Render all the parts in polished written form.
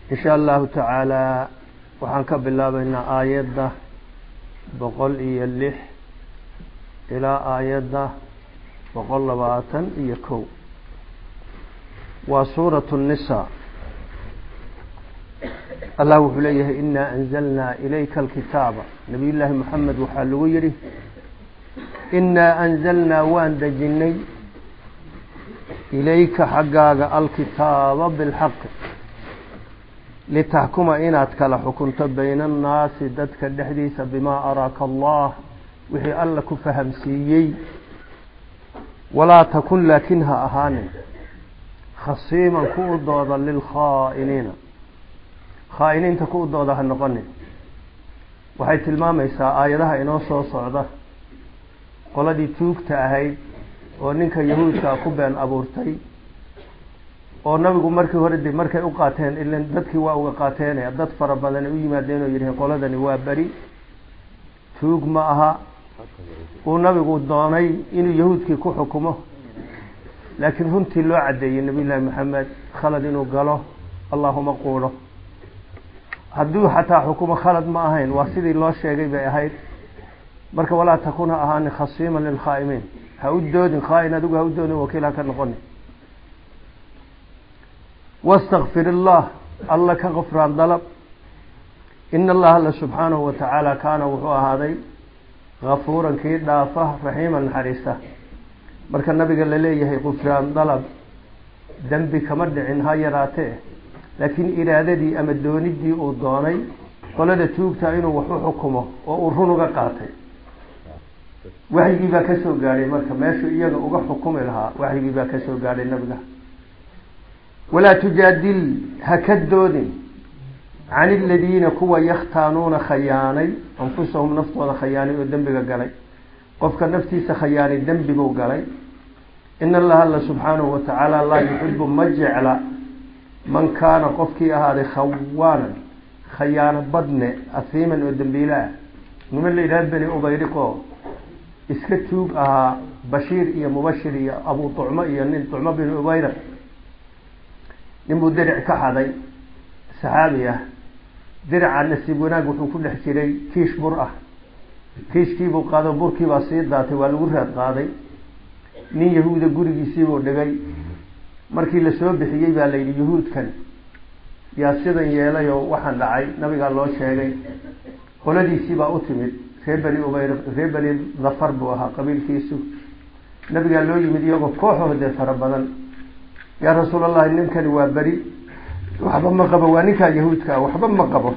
إن شاء الله تعالى وحنك بالله بين آيات بقول يلح إلى آيات بقول لبعثا يكو وسورة النساء الله عليه إنا أنزلنا إليك الكتاب نبي الله محمد وحلويره إنا أنزلنا وان دجني إليك حقاق الكتاب بالحق لتحكم إناتك لحكمت بين الناس ددك الحديث بما أراك الله وحي ألك فهم سيي ولا تكن لكنها أهان خصيما كوضوضا للخائنين خائنين تكوضوضا هالنقني وحي تلماميسا آياتها إنو سو صعده qoladii tuugta ahayd oo ninka yahuudka ku been abuurtay oo nabigu markii hore markay u qaateen ilaa dadkii waa uga qaateen dad fara badan u yimaadeen oo yiraahdeen qoladani waa bari tuug ma aha oo nabigu doonay inuu yahuudkii ku xukumo laakiin runtii loo cadeeyay nabiga maxamed khalad inuu galo allahuma quulo hadduu xataa xukumo khalad ma ahayn waa sidii loo sheegay bay ahayd marka walaa takuna ahaan khasiima lil khaa'imin ha u doodin khaa'in adigu ha u doodin wakiila ka noqon wastaghfir allah ka ghufraan dalab inna allah subhanahu wa ta'ala kana wuxuu ahaaday ghafuuran kii dhaafa rahiiman harisa marka nabiga la leeyahay ghufraan dalab dambi kama dhicin ha yaraatee laakiin iraadadii ama doonidii uu doonay qolada tuugta inuu wax u xukumo oo uu run uga qaatay waxyigii baa ka soo gaaray marka meeshu iyaga uga xukumi lahaa waxyigii baa ka soo gaaray nabiga wala tujaadil hakadoodin عن الذين كوا يختانون خياني أنفسهم نفتوضا خياني ودنبغا قالي قفك نفتي سخياني دنبغا قالي إن الله سبحانه وتعالى الله يحب مجعل من كان قفك هذا خوانا خيانة بدن أثيما ودنبيلا من اللي يراد بني أبيرقو اسكتوب بشير إيا مبشر إيا أبو طعمة إيا نين طعمة بن أبيرق نمو درع كحدي سحابية درع النسيبوناك وحو كل حسيري كيش برأة كيش كيبو قادو بركي بسيط داتي والورهات قادي نين يهود قرقي سيبو دقاي markii la soo bixiyay baa la yiri yahuudkan yaa sidan yeelay oo waxaan dhacay nabiga loo sheegay qoladiisii baa u timid reebani dhafar buu ahaa qabiilkiisu nabiga loo yimid iyagoo kooxood fara badan yaa rasuulullaahi ninkani waa bari waxba ma qabo waa ninka yahuudka waxba ma qabo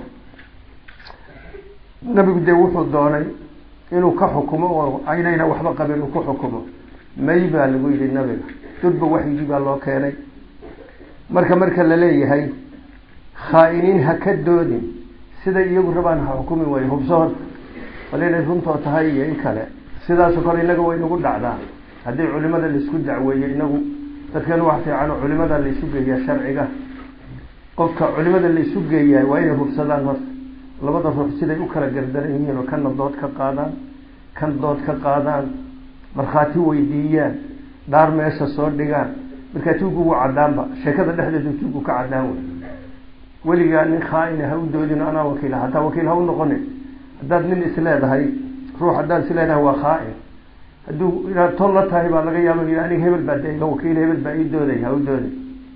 nabigu de wuxuu doonay inuu ka xukumo oo aynayna waxba qabin uu ku xukumo may baa lagu yiri nabiga dudba waxyigii baa loo keenay marka la leeyahay khaa'iniin ha ka doodin sida iyagu rabaan ha xukumi way hubsood waleena runto tahay iyo in kale sidaas oo kale inaga way nagu dhacdaa hadii culimada la isku dacweeyay inagu dadkan wax fiican oo culimada la isku geeyaa sharciga qofka culimada la isku geeyay waa inay hubsadaan hor labada ruux siday u kala gardaran yihiin oo kan dood ka qaadaan markhaati weydiiyaan daar meesha soo dhigaan marka tuugu uu cadaanba sheekada dhexdeedu tuugu ka cadaan weliga nin khaa'in ha u doodin ana wakiil hada wakiil ha u noqon hadad nin isleedahay ruux hadaan isleedahay waa khaa'in haduu ila tolla tahay baa laga yaabaa in aniga hebel baa deeyo wakiil hebel baa ii dooday ha u doodin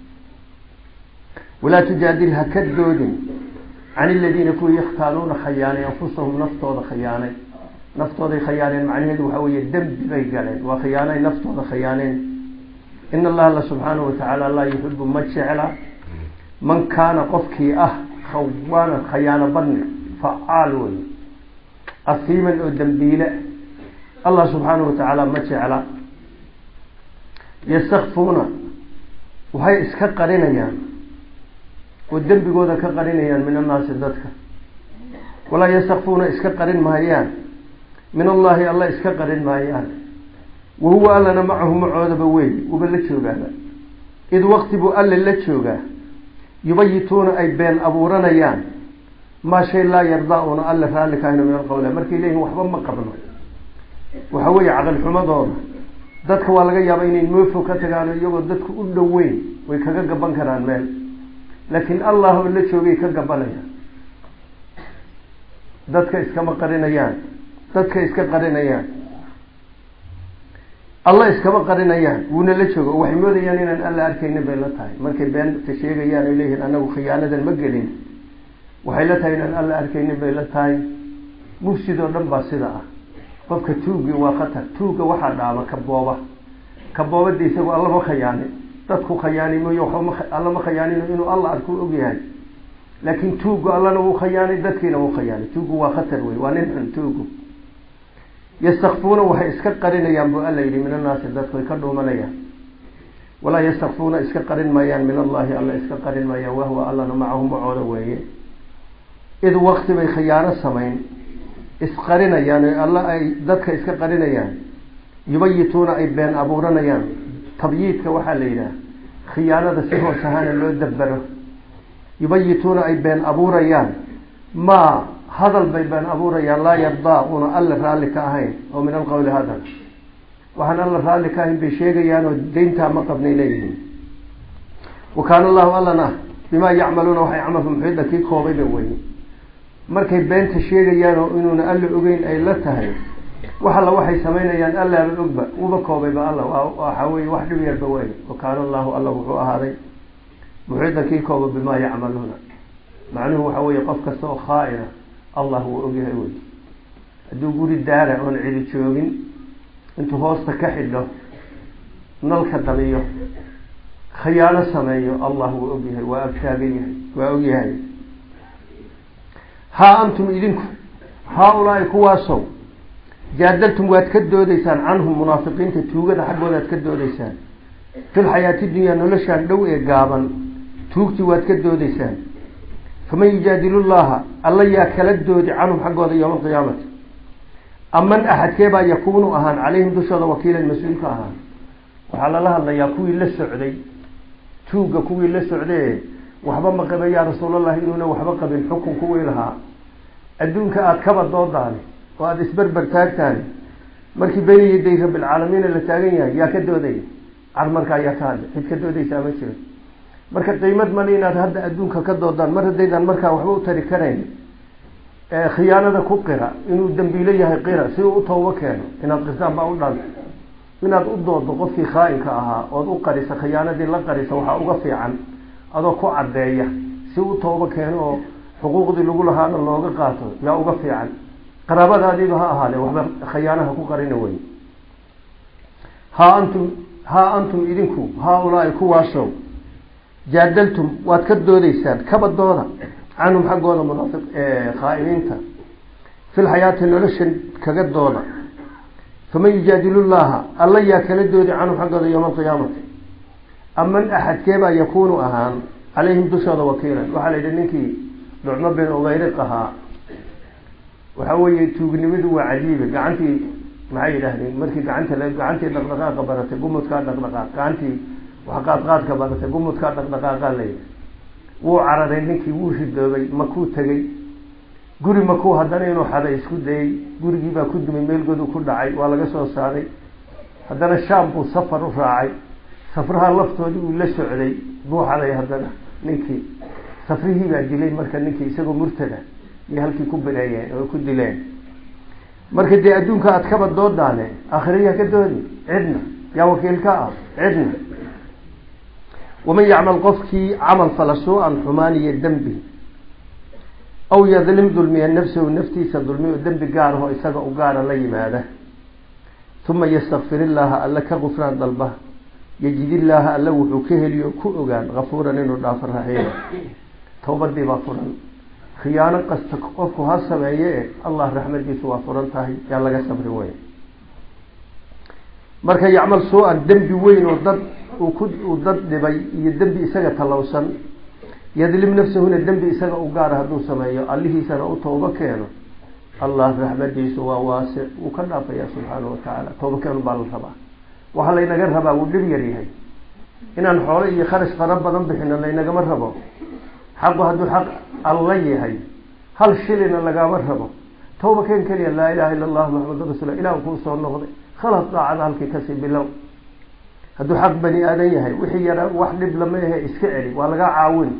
wala tujaadil hakadoodin عن الذين كوا يختالون خيانة أنفسهم نفتوض خيانة نفتوض خيانة معناه هو الدم بيقالين وخيانة نفتوض خيانة إن الله سبحانه وتعالى الله يحب مجعل من كان قفكي خوانا خيانة بن فعالون أثيما الدنبيلة الله سبحانه وتعالى مجعل يستخفون وهي اسكقرين يعني والدنب جودا كقرينيان من الناس ذاتك ولا يستخفون اسكقرين مايان من الله اسكقرين مايان وهو ألنا معهم معوذ بوي وباللتشوغا إذ وقت بؤل اللتشوغا يبيتون أي بين أبو رنيان ما شيء لا يرضاون ألا فعلك هنا من القول مركي إليه وحبا ما قبله وحوي عقل حمضان ذاتك والغا يابين الموفو كتغانا يوغو ذاتك أدوين ويكاقا قبان كران مال laakiin allah la joogay ka gabanaya dadka iskama qarinayaan dadka iska qarinayaan allah iskama qarinayaan wuuna la joogo waxay moodayaan inaan alla arkaynin bay la tahay markay beenta sheegayaan ay leeyihiin anagu khiyaanadan ma gelin waxay la tahay inaan alla arkaynin bay la tahay mufsidoo dhan baa sida ah qofka tuugi waa khatar tuuga waxaa dhaama kaboobada isagu alla ma khiyaanin dadku khiyaani mooyo alla ma khiyaanino inuu alla arku ogyahay laakiin tuugu allana wuu khiyaanay dadkiina wuu khiyaanay tuugu waa khatar wey waa nin xun tuugu yastakfuuna waxay iska qarinayaan buu alla yidhi min annaasi dadku way ka dhuumanayaan walaa yastakfuuna iska qarin maayaan min allahi alla iska qarin maayaan wahwa allana macahum macooda weeye id waqti bay khiyaano samayn isqarinayaan alla ay dadka iska qarinayaan yubayituuna ay been abuuranayaan tabyiidka waxaa la yidhaha khiyaanada si hoos ahaana loo dabbaro yubayituuna ay been abuurayaan maa hadal bay been abuurayaan laa yardaa una alla raalli ka ahayn oo min alqowli hadal waxaan alla raalli ka ahayn bay sheegayaan oo deyntaa ma qabnay leeyihiin wa kaana allahu allana bimaa yacmaluuna waxay camalku muxiida kii koobayba weye markay beenta sheegayaan oo inuuna alla ogeyn ay la tahay wax alla waxay samaynayaan allaaba ogba uba koobayba alla waxa weye wax dhib yarba wey wa kaana allahu alla wuxuu ahaaday muxiidan kii kooba bimaa yacmaluuna macnuhu waxa weeye qof kasta oo khaa'ina allah wuu ogyahay wey hadduu guri daara oon cidi joogin intuu hoosta ka xidho nalka damiyo khiyaano sameeyo allah wuu ogyahay waa agtaagan yahay waa ogyahay haa antum idinku haa-ulaa'i kuwaasow jaadaltum waad ka doodaysaan canhum munaafiqiinta tuugada xaggooda aad ka doodaysaan fil xayaati dunyaa noloshaan dhow ee gaaban tuugtii waad ka doodaysaan faman yujaadilu llaha alla yaa kala doodi canhum xaggooda yowma alqiyaamati aman axadkee baa yakuunu ahaan calayhim dushooda wakiilan mas-uulka ahaan waxaa lala hadlayaa kuwii la socday tuugga kuwii la socdaye waxba ma qabe yaa rasuulallahi inuuna waxba qabin xukun kuwii lahaa adduunka aada kaba doodaani oo aada isberber taagtaani markii bayna yaday rabbilcaalamiina la taagan yahay yaa ka doodaya car markaa yaa ka hadla cid ka doodaysaa ma jiro marka qiimad male inaad hadda adduunka ka doodaan mar haddaydaan markaa waxba u tari karayn khiyaanada ku qira inuu dambiilo yahay qira si uu u toobo keeno inaad qirtaan baa u dhan inaad u doodo qofkii khaa-inka ahaa ood u qarisa khiyaanadii la qarisa waxaa uga fiican adoo ku caddeeya si u toobo keeno oo xuquuqdii lagu lahaana looga qaato yaa uga fiican qaraabadaadiiba ha ahaadee waxba khiyaanaha ku qarina wey haa antum idinku haa-ulaa'i kuwaasow jaadaltum waad ka doodaysaan kaba dooda canhum xaggooda munaafiq khaa'imiinta fil xayaati noloshan kaga dooda faman yujaadilu llaha alla yaa kala doodi canhum xaggooda yowma alqiyaamati aman axadkeebaa yakuunu ahaan calayhim dushooda wakiilan waxaa la yidhi ninkii nucmo bin ubayriq ahaa waxa weeye tuugnimadu waa cajiibe gacantii maxay yidhaahdeen markii gacantii dhaqdhaqaaqa baratay gumudkaa dhaqdhaqaaq gacantii wax qaadqaadka baratay gumudkaa dhaqdhaqaaqa layidhi wuu cararay ninkii wuu ridoobay makuu tegey guri makuu haddana inuu xaday isku dayey gurigiibaa ku dumay meelgooduu ku dhacay waa laga soo saaray haddana shaam buu safar u raacay safraha laftoodii uu la socday buu xaday haddana ninkii safrihii baa dilay marka ninkii isagoo murtada iyo halkii ku bireeyeen oo ku dileen marka dee adduunka aad kaba doodaane aakhirayaa ka doodi cidna yaa wakiilka ah cidna waman yacmal qofkii camal fala suu-an xumaan iyo dembi aw yadlim dulmiya nafsahu naftiisa dulmiyo dembi gaaraho isaga u gaara la yimaada uma yastakfir illaaha alla ka gufraan dalba yajid illaaha alla wuxuu ka heliyo ku ogaan kafuuran inuu dhaafo raxiima towbadii baa furan khiyaano kasta qofku ha sameeye allah raxmadiisu waa furan tahay yaa laga sabri weyn marka yacmal suu-an dembi weyn oo dad uu dad dhibay iyo dembi isaga talowsan yadlim nafsahuna dembi isaga u gaara hadduu sameeyo allihiisana u toobo keeno allah raxmadiisu waa waasic wuu ka dhaafaya subxaanahu watacaala toobo keenu baa la rabaa waxaa laynaga rabaa wuu dhib yar yahay inaan xoolo iyo kharash fara badan bixino laynagama rabo xaqu hadduu xaq alla yahay hal shilina lagama rabo tooba keen keliya laa ilaha illa allah maxamadu rasuullah ilah kuu soo noqday khalas daacada halkii kasii bilow hadduu xaq bani aadan yahay wixii yara wax dhib lama ahe iska celi waa lagaa caawin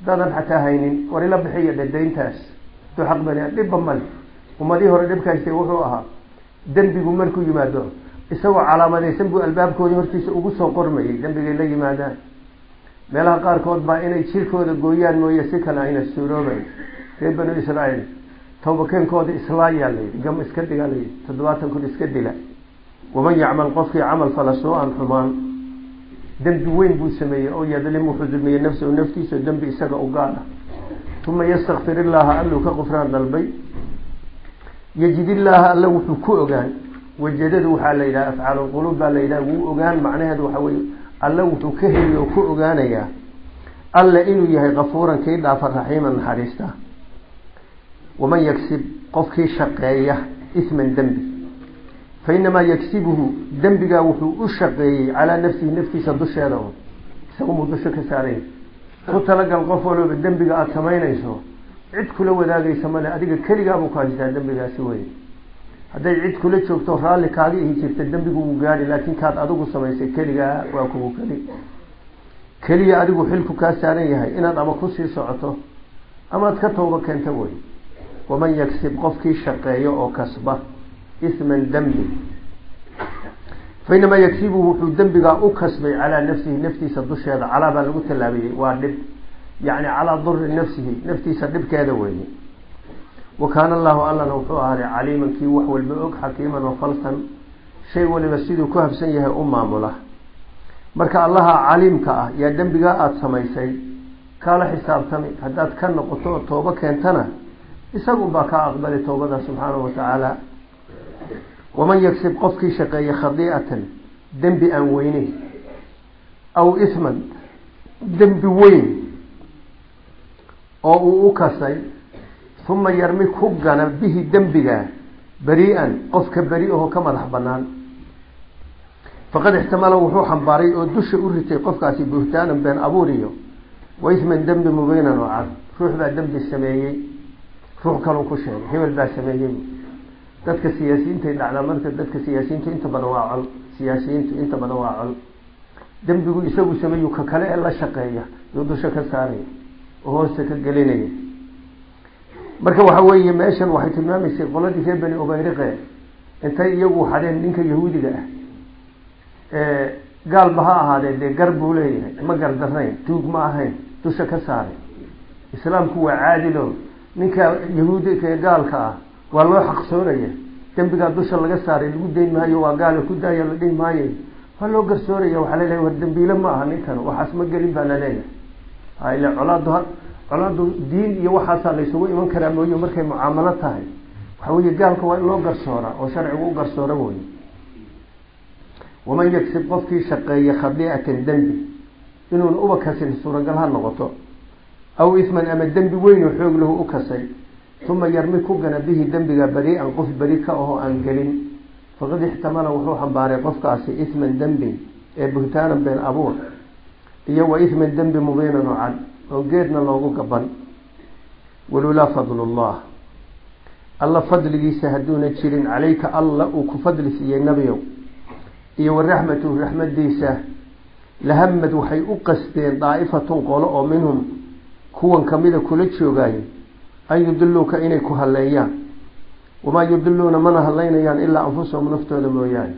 dadan xataa haynin war ila bixiya deyntaas tu xaq bani dhibba mal umadii hore dhibkaystay wuxuu ahaa dembigu markuu yimaado isagoo calaamadaysan buu albaabkoodii hortiisa ugu soo qormayay dembigay la yimaadaan meelaha qaarkood baa inay jirkooda gooyaan mooye si kale ayna suuroobay reer banu israa'iil tawbakeenkooda islaayaa layidhi gam iska dhiga layidhi 70 kun iska dila waman yacmal qofkii camal fala suu-an xumaan dembi weyn buu sameeyey oo yadlim wuxuu dulmiyey nafsahu naftiisa dembi isaga u gaadha uma yastakfir illaaha alluu ka qufraan dalbay yajid illaaha alla wuxuu ku ogaan wajadadu waxaa la yidhaha afcaalulquluub baa la yidhaha wuu ogaan macnaheedu waxa weye alla wuxuu ka heli oo ku ogaanayaa alla inuu yahay kafuuran kii dhaafa raxiiman naxariista waman yagsib qofkii shaqeeya isman dembi fainamaa yagsibuhu dembigaa wuxuu u shaqeeyey calaa nafsihi naftiisa dusheeda un isagumuu dusha ka saaray ku talagal qof walooba dembiga aada samaynayso cid kula wadaagaysa male adiga keligaabuu ku haystaa dembigaasi wey hadday cid kula joogto raalli kaaga ihi jirta dembigu wuu gaadhi laakiin kaad adigu samaysay keligaa waa kugu keliya adigu xilku kaa saaran yahay inaad ama kusii socoto amaad ka tooba keenta wey waman yagsib qofkii shaqeeyo oo kasba isman dembi fainamaa yagsibuhu wuxuu dembigaa u kasbay calaa nafsihi naftiisa dusheeda calaa baa lagu tallaabiyey waa dhib yacni calaa duri nafsihi naftiisa dhibkeeda weeye wa kaana allahu allana wuxuu ahaaday caliiman kii wax walba og xakiiman oo falsan shay waliba siduu ku habsan yahay u maamula marka allaha caliimka ah yaa dembigaa aada samaysay kaala xisaabtami haddaad ka noqoto oo toobo keentana isagunbaa kaa aqbali toobada subxaanahu watacaala waman yagsib qofkii shaqeeya khadiicatan dembi aan weyneyn aw isman dembi weyn oo uu u kasay uma yarmi ku gana bihi dembigaa beri-an qofka beri ahoo ka madax banaan faqad ixtamala wuxuu xambaaray oo dusha u ritay qofkaasi buhtaanan been abuuriyo wa isman dembi mubiinan oo cad ruux baa dembi sameeyey ruux kaluu ku sheegay hebel baa sameeyey dadka siyaasiyiintay dhacdaa marka dadka siyaasiyiintu inta badan waa col siyaasiyiintu inta badan waa col dembigu isagu sameeyu ka kale ee la shaqeeya yuu dusha ka saaraya oo hoosta ka gelinaya marka waxa weeye meeshan waxay tilmaamaysay qoladii reer bani ubayriqe intay iyagu xadeen ninka yahuudiga ah gaalba ha ahaadee dee gar buu leeyahay ma gardarnayn tuug ma ahayn dusha ka saaray islaamku waa caadilo ninka yahuudiga ee gaalka ah waa loo xaqsoonaya dembigaa dusha laga saaray lagu dayn maayo waa gaala ku daaya la dhihi maayo waa loo garsooraya waxaa laleeyahay war dembiile ma aha ninkan waxaas ma gelin baa laleeyahay ila colaadu diin iyo waxaasaa laysugu iman karaa mooye markay mucaamalo tahay waxa weeye gaalka waa in loo garsoora oo sharcigu u garsoora wey waman yagsib qofkii shaqeeya khadiicatan dembi inuuna uba kasin suuragal ha noqoto aw isman ama dembi weyn oo xoog lahu u kasay uma yarmi ku gana bihi dembiga beri-an qof beri ka ahoo aan gelin faqad ixtamala wuxuu xambaaray qofkaasi isman dembi ee buhtaanan been abuur iyo wa isman dembi mubiinan oo cad oo geedna loogu gaban walulaa fadlullah alla fadligiisa hadduuna jirin calayka alla uu ku fadli siiyey nabiyow iyo waraxmatuhu raxmadiisa lahamad waxay u qasteen daa'ifatun qolo oo minhum kuwan kamida kula joogaayo an yudiluuka inay ku halleeyaan wamaa yudiluuna mana hadlaynayaan ilaa anfusahum naftooda mooyaane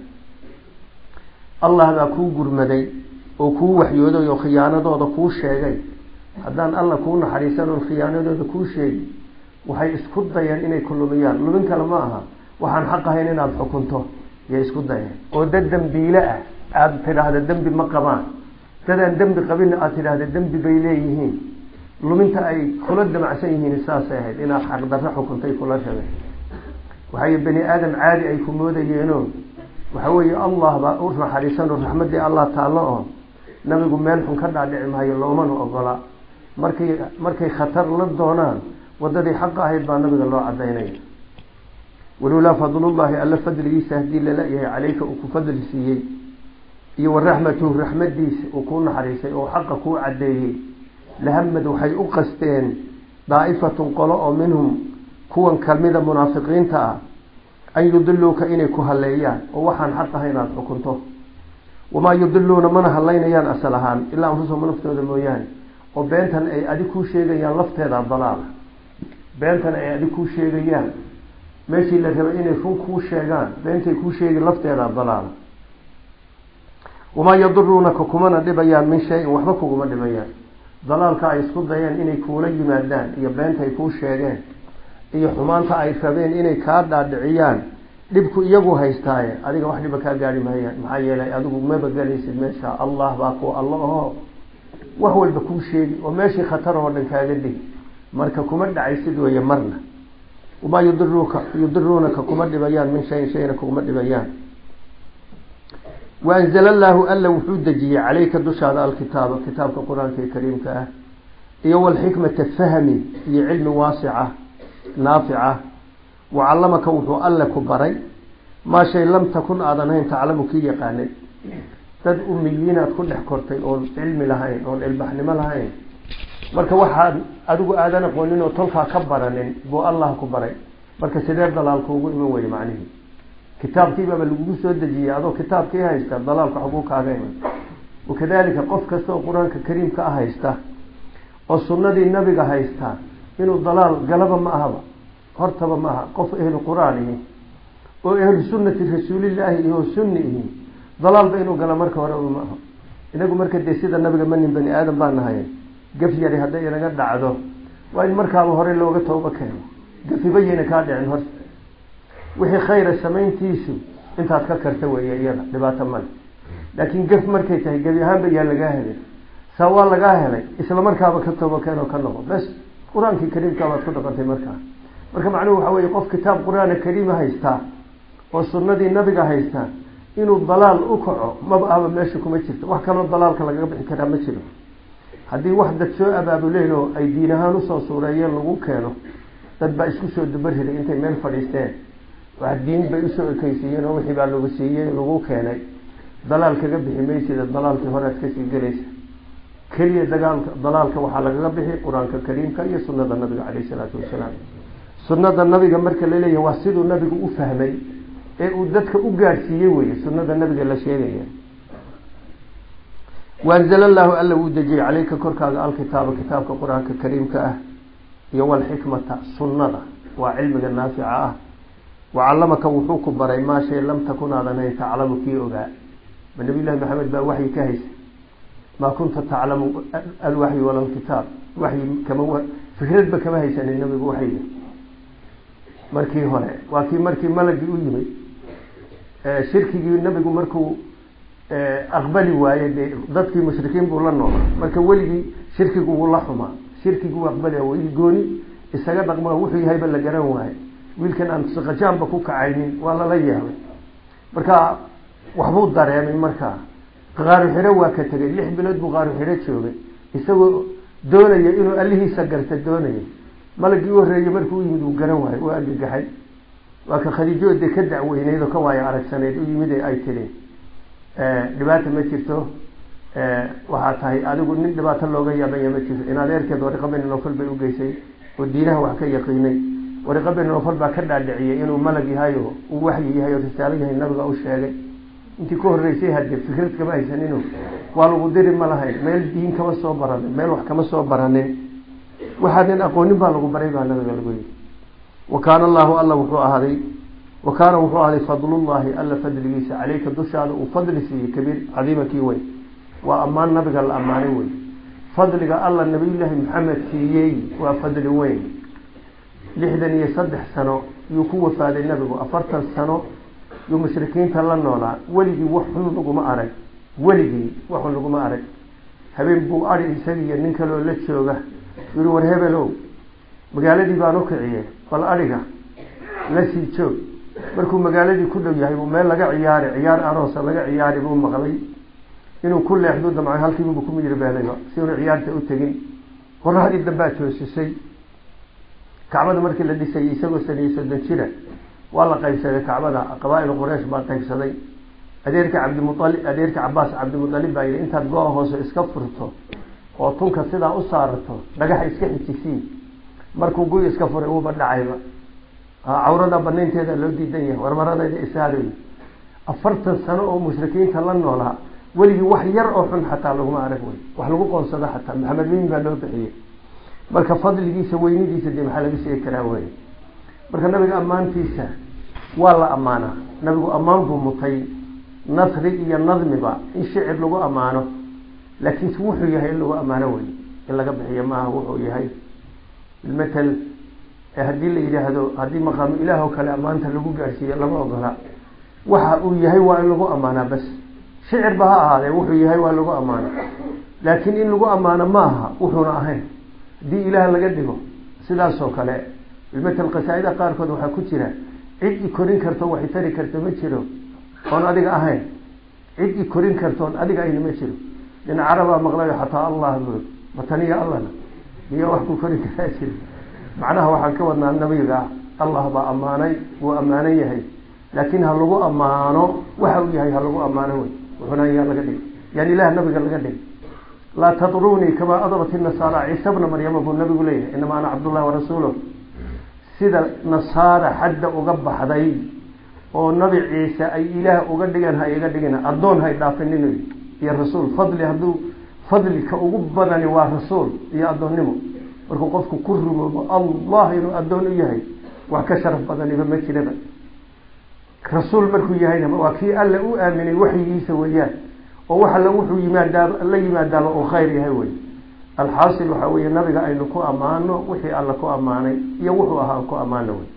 allah baa kuu gurmaday oo kuu waxyooday oo khiyaanadooda kuu sheegay haddaan alla kuu naxariisan oon khiyaanadooda kuu sheegi waxay isku dayeen inay ku lumiyaan lumin kale ma aha waxaan xaq ahayn inaad xukunto yay isku dayeen oo dad dembiile ah aada tidhaahda dembi ma qabaan dadaan dembi qabinna aada tidhaahda dembi bay leeyihiin luminta ay kula damacsan yihiin saasay ahayd inaad xaqdarro xukuntay kula rabeen waxay bani aadam caadi ay ku moodayeeno waxa weeye allah baa u naxariisan oo raxmaddii allah taallo oo nabigu meel xun ka dhaadhici maayo loomana ogola markay khatar la doonaan wadadii xaqa ahayd baa nabiga loo cadaynaya walulaa fadlullahi alla fadligiisa haddii lala-yahay caleyka uu ku fadli siiyey iyo waraxmatuhu raxmadiisa uu kuu naxariisay oo xaqa kuu cadeeyey lahamad waxay u qasteen daa'ifatun qolo oo minhum kuwan kamida munaafiqiinta ah an yudiluuka inay ku halleeyaan oo waxaan xaq ahay inaad xukunto wamaa yudiluuna mana hadlaynayaan asal ahaan ilaa anfusahum naftooda mooyaane وبينتن أي أديكو شيغيان لفتيدا ضلال بينتن أي أديكو شيغيان ماشي لك إني فون كو شيغان بينتي كو شيغي لفتيدا ضلال وما يضرونك كمنا دبيان من شيء وحبكو كما دبيان ضلالك أي اسكو ديان إني كولي يمادان إيا بينتي كو شيغان إيا حمانتا أي فبين إني كاردا دعيان dhibku iyagu haystaaye adiga wax dhiba ka gaari maayaan maxaa yeelay adigu ma bagalaysid meesha Allah baa ku Allah wax walba ku sheegi oo meeshii khatar oo dhan kaaga dhig marka kuma dhacaysid way marna uma yudruunaka kuma dhibayaan min shayna kuma dhibayaan wa anzala Allahu alla wuxuu dajiyay calayka dushaada alkitaaba kitaabka quraanka kariimka ah iyo wal hikmata fahmi iyo cilmi waasi'a naafi'a وعلمك وحو الله كبري ما شيء لم تكن آذانين تعلموا كي يقاني تد أميين تكون حكورتي أو علم لهاين أو البحن ما لهاين مركا واحد أدوك آذان قولين وطلقا كبرانين بو الله كبري مركا سيدير دلالك وقول من وي معنيه كتاب كيبا بالقدوس ودجي هذا كتاب كي هايستا دلالك حقوق آذين وكذلك قف كستو قرآن كريم كأهايستا والسنة دي النبي هايستا إنه الضلال قلبا ما أهبا hortaba maaha qof ehlu quraanihi oo ehlu sunnati rasuulillahi iyo sunnihi dalaalba inuu gala marka hore uma aha inagu marka deesida nabiga manin bani aadam baan nahay gaf yari haday inaga dhacdo waa in markaaba hore looga tooba keeno gafibayna ka dhicin hor wixii khayr samayntiisu intaad ka karta weeyay iyada dhibaato mal laakiin gaf markay tahay gabi ahaanba yaa laga helay sawa laga helay isla markaaba ka tooba keeno ka noqo bas quraanka kariimka waad ku dhaqantay markaa marka macnuhu waxa weeye qof kitaab quraan kariim haysta oo sunnadii nabiga haysta inuu dalaal u kaco maba meesha kuma jirto wax kale oo dalaalka laga bixi karaa ma jiro hadii wax dad soo abaabuleeno ay diin ahaan u soo suureeyeen lagu keeno dad ba isku soo dabarhiday intay meel fadhiisteen wax diin bay u soo ekeysiyeen oo wixii baa lagu siiyay lagu keenay dalaal kaga bixi meesha dalaalkii hore ka sii galaysa kaliya dalaalka waxa laga bixi quraanka kariimka iyo sunnada nabiga kaleey salaatu wasalaam sunnada nabiga marka la leeyahay waa sidoo nabigu u fahmay ee uu dadka u gaarsiiyay weeye sunnada nabiga la sheegay وأنزل الله ألا ودجي عليك كركا الكتاب كتابك القرآن الكريم كأه يوم الحكمة سنة وعلم النافعة وعلمك وحوك بري ما شيء لم تكن هذا تعلم فيه أغاء من نبي الله محمد بوحي كهيس ما كنت تعلم الوحي ولا الكتاب وحي كما هو فكرت بكما هيس أن النبي بوحي مركي هنا وكي مركي ملك يومي شركي النبي مركو أقبلي وايد ضدك مشركين بقول لنا مركو ولي شركي بقول لحما شركي جو أقبلي ويجوني السجاد ما وحي هاي بلا جرام واحد ويمكن أن تسقجام بكوك عينين ولا ليه مركا وحبوط دار يعني مركا غارو حروا كتري لح بلاد بغارو حرت شوبي يسوي دونة إنه قال لي سجلت الدونة ملك يوري مركو يمدو جرام واحد وقال لي جحي وكخديجو دي كدع وين إذا كواي على السنة يمدي أي تري دبات ما شفته وحاتي أقول إن دبات اللغة يا بني ما شفت إن هذا يركض ورقبنا نوفل بيوجيسي ودينه وحكي يقيني ورقبنا نوفل بكرد الدعية إنه ملقي هايو ووحي هايو تستعليه النبغة أو الشارع أنت كهر رئيسي هدف فكرت كما يسنينه قالوا قدير ملهاي ميل دين كما صوبران ميل وح كما صوبران وحدين أقول نبالغ بريبا النبغة القوي وكان الله وحوء هذه وكان وحوء هذه فضل الله ألا فضل جيسى عليك الدشال وفضل سي كبير عظيمة كيوي وأمان نبغى الأماني وي فضل الله النبي الله محمد سيي وفضل وين لحدا يصدح سنة يكون فهذا النبي أفرت السنة يوم مشركين تلنا ولا ولدي وحن لقوا ما أرد ولدي وحن لقوا ما أرد حبيب بو أرد يسوي ننكلو لتشوجه يقولوا ورهبلو مقالدي بانوك عيه والأرجع لا سيتشوف markuu magaaladii ku dhow yahay meel laga ciyaar aroos laga ciyaari buu maqlay inuu ku leexdo damcay halkii uu ku miyir baalayba si uu ciyaarta u tagin qoraxdii dambaa toosisay kacbada markii la dhisay isagoo sanayso danjira waa la qaybsaday kacbada qabaa'il quraysh baa qaybsaday adeerka Cabbaas Cabdi Muttalib baa yiri intaad go'o hoos iska furto oo tunka sida u saarto dhagax iska xijisiin markuu go'o iska furay uu badhacayba عورنا بنينتها لو ديدنيا ورمرنا إسرائيل أفرت السنة أو مشركين كلنا ولا ولي وحي يرأحن حتى لو ما عرف وح لو قون صدا حتى محمد مين قال له بحيه marka fadligiisa weynidiisa dib waxa laga sheegi karaa way marka nabiga amaantiisa waa la amaana nabigu amaan buu mutay nasri iyo nadmiba in shicib lagu amaano laakiin wuxuu yahay in lagu amaano way in laga bixiyo ma wuxuu yahay المثل hadii la yiraahdo hadii maqaam ilaahu kale amaanta lagu gaarsiiyo lama ogola waxa uu yahay waa in lagu amaana bas shicir baha ahaade wuxuu yahay waa lagu amaana laakiin in lagu amaano maaha wuxuuna ahayn dii ilaah laga dhigo sidaas oo kale المثل qasaayida qaar kood waxa ku jira cid korin karto wax tari karto ma jiro oo adiga ahayn cid korin karto adiga ay ma jiro in araba maqlay hatta allah mataniya allah iyo wax ku korin karaa macnaha waxaan ka wadnaa nabiga allah ba amaanay oo amaanay yahay laakiin ha lagu amaano waxa uu yahay ha lagu amaano wuxuna yaa laga dhig yani ilaah nabiga laga dhig la tadruni kama adabat an-nasara isa ibn maryam abu nabi leeyahay inma ana abdullah wa rasuluhu sida nasara hadda uga baxday oo nabi ciisa ay ilaah uga dhigan ha iga dhigina adoon hay dhaafinino iyo rasuul fadli ka ugu badani waa rasuul iyo adoonnimo markuu qofku ku rumo allah inuu adoon u yahay wax ka sharaf badan ma jiraba rasuul markuu yahayna waa kii alla u aaminay waxigiisa weeyaan oo waxa la wuxuu yimaada oo khayr yahay way alxaasil waxa weeye nabiga aynu ku amaano wixii alla ku amaanay iyo wuxuu ahaa ku amaano way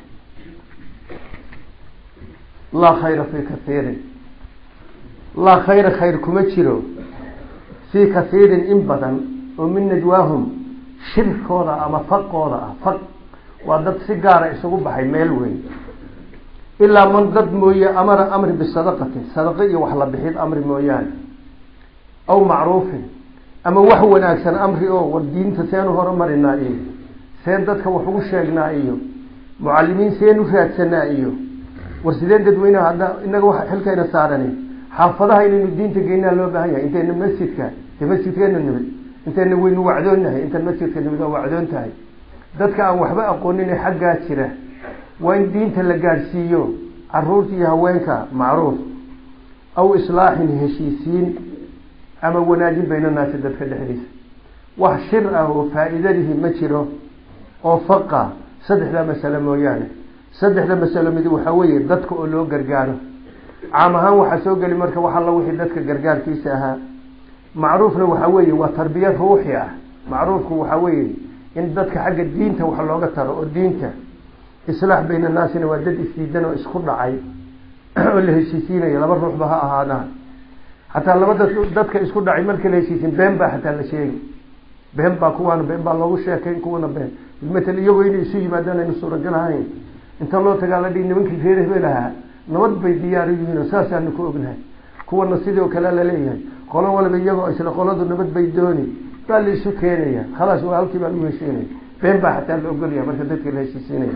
la khayra fi kathirin la khayr kuma jiro fi kathirin in badan oo min najwaahum shirkooda ama faqooda faq waa dad si gaar ah isugu baxay meel weyn ilaa man dad mooye amri bisadaqati sadaqa iyo wax la bixid amri mooyaan aw macruuf ama wax wanaagsan amri oo wardiinta seen horumarinaa iyo seen dadka wax ugu sheegnaa iyo muallimiin seen u raadsanaa iyo warsideen dadweynaha hadda inaga wax xilkayna saarani xaafadaha inaynu diinta geynaa loo baahan yahay intayna masjidkeena nimid intayna weynu wacdoonahay inta masjidka nimid oo wacdoontahay dadka aan waxba aqoonin xagga jira waa in diinta la gaarsiiyo caruurta iyo haweenka macruuf aw islaahin heshiisiin ama wanaajin bayna naas dadka dhexdiisa wax shir ah oo faa'iidadihi ma jiro oo faqa saddexda mas'ala mooyaane saddexda mas'ala mid waxa weeye dadka oo loo gargaaro caam ahaan waxa soo gali marka waxa la wixii dadka gargaarkiisa ahaa macruufna waxa weeye waa tarbiyad ruuxi ah macruufku waxa weeye in dadka xagga diinta wax looga taro oo diinta islaax bayna naasina waa dad isdiidan oo isku dhacay oo la heshiisiinayo laba ruux ba ha ahaadaan hatta laba dadka isku dhacay marka la heshiisin been ba hatta la sheegay been ba kuwana been ba loogu sheekay kuwana been midna iyagoo inay isu yimaadaan ay suuragal ahayn inta loo tagaala dhig nimankii reer hebelaha nabad bay diyaar u yihiin oo saasaan ku ognahay kuwana sidoo kale la leeyahay qolo walba iyagoo isla qoladu nabad bay dooni baa la isu keenaya khalaas waa halkii baa lagu heshiinay been ba hatta la ogol yahay marka dadka la heshiisinay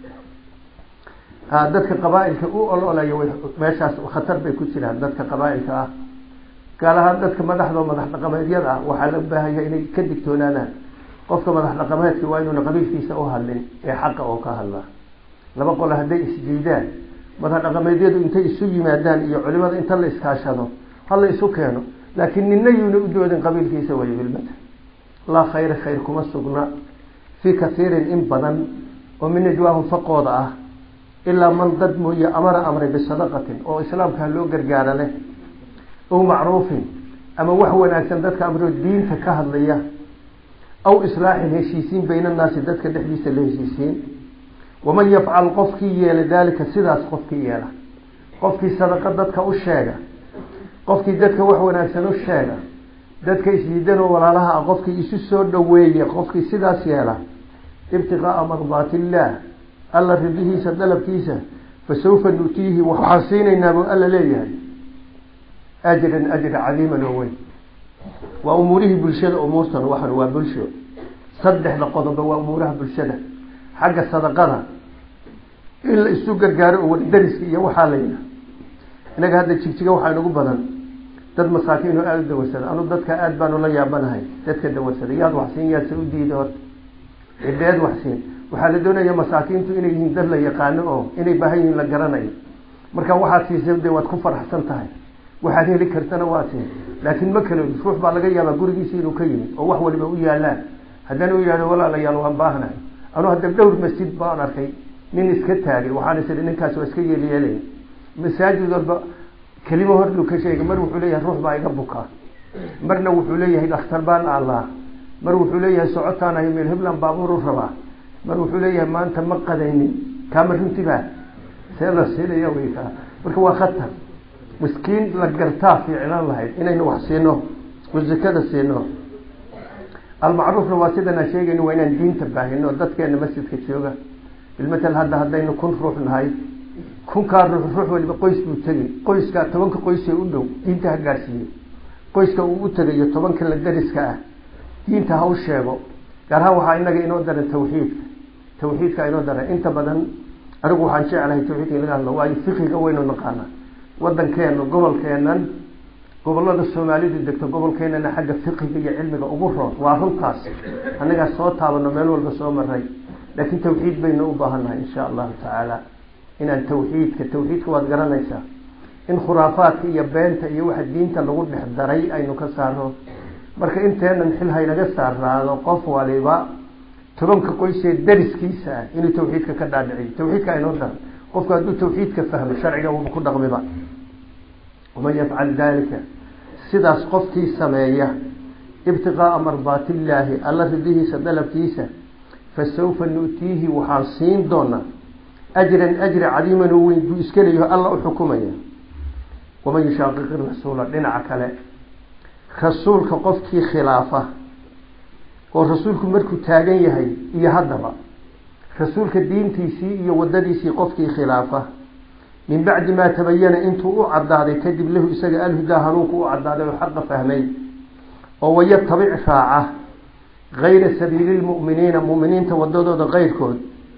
dadka qabaa'ilka u ololayo meeshaas khatar bay ku jiraan dadka qabaa'ilka ah gaalaha dadka madax dhaqameedyada ah waxa la baahan yahay inay ka digtoonaadaan qofka madax dhaqameedka waa inuu qabiilkiisa u hadlin ee xaqa oo ka hadla laba qol haday isjiidaan madax dhaqameedyadu intay isu yimaadaan iyo culimada inta la iskaashado hal isu keeno laakiin ninayuna u doodin qabiilkiisa way bilmata la khayr kuma sugna fi kathirin in badan oo min najwaahum faqooda ah ilaa man dad mooye amri bisadaqatin oo islaamka loo gargaara leh oo macruufin ama wax wanaagsan dadka amro diinta ka hadlaya aw islaahin heshiisiin bayna naas dadka dhexdiisa la heshiisiin waman yafcal qofkii yeela dalika sidaas qofkii yeela qofkii sadaqa dadka u sheega qofkii dadka wax wanaagsan u sheega dadka isdiidan oo walaalaha qofkii isu soo dhaweeya qofkii sidaas yeela ibtiqaa mardatillah alla ribihiisa dalabkiisa fasawfa nutiihi waxaasiinayna buu alla leeyahay ajran cadiiman oo weyn waa umuurihi bulshada umuurtan waxan waa bulsho saddexda qodob waa umuuraha bulshada xagga sadaqada in la isu gargaaro oo dariska iyo waxa la yiraahdo inaga hadda jigjiga waxa ugu badan dad masaakiin oo aad dawasada anu dadka aad baan la yaabanahay dadka dawasada yaad wax siin yaad soo diido ciideed wax siin waxa la doonayaa masaakiintu inay yihiin dad la yaqaan oo inay baahan yihiin la garanayo marka waxa siisay waad ku faraxsan tahay waxaad heli kartana waa tiin laakiin ma kale ruux baa laga yaabaa gurigiisa inuu ka yimid oo wax waliba u yaalaan haddana u yidhahdo walaalayaal waan baahnahay anuu hadda dhowr masjid baan arkay nin iska taagay waxaan is idhi ninkaas waa iska yeelyeelay masaajid walba kelimo hordhow ka sheegay mar wuxuu leeyahay ruux baa iga bukaa marna wuxuu leeyahay dhakhtar baan allah mar wuxuu leeyahay socotaan ahay meel heblan baabuur u rabaa mar wuxuu leeyahay maanta ma qadaynin kaama runtiba see la siinaya weykaa marka waa khatar miskiin la gartaa fiicnaan lahayd inaynu wax siino oo zakada siino almacruufna waa sidana sheegayno waa inaan diinta baahino dadkeena masjidka jooga bilmatal haddaynu kun ruux nahay kunkaa ruux waliba qoys buu tegay qoyska 10 qoys ee u dhow diinta ha gaarsiiyo qoyska uu u tagayo 10 la dariska ah diinta ha u sheego gaar ahaan waxaa inaga inoo daran tawxiidka inoo daran inta badan anigu waxaan jeclahay tawxiidka laga hadlo waayo fiqiga waynu naqaanaa wadankeena gobolada Soomaalidu degto gobolkeena xagga fiqiga iyo cilmiga ugu roon waa runtaas anaga soo taabano meel walba soo maray laakiin tawxiid baynu u baahanahay insha Allah ta'ala inaan tawxiidka waad garanaysaa in khuraafaadka iyo beenta iyo waxa diinta lagu dhex daray aynu ka saarno marka inteenan xil haynaga saaraado qof waliba 10 qoys ee dariskiisa inuu tawxiidka ka dhaadhiciyo tawxiidka inoo dar qofku hadduu tawxiidka fahmo sharciga uu ku dhaqmiba ومن يفعل ذلك سداس قفتي سمايا ابتغاء مرضات الله الله رضيه سدلب كيسا فسوف نؤتيه وحاصين دونا أجر عظيما وين دو إسكاليه الله حكوميا ومن يشاقق الرسول لنا عكلا رسول كقفتي خلافة والرسول كمركو تاغن يهي يهدبا رسول كدين تيسي يودديسي قفتي خلافة من بعد ما تبين انتو عدادي كذب له اسغ الهدى هنوك عدادي وحق فهمي او يتبع شاعه غير سبيل المؤمنين توددوا غير كود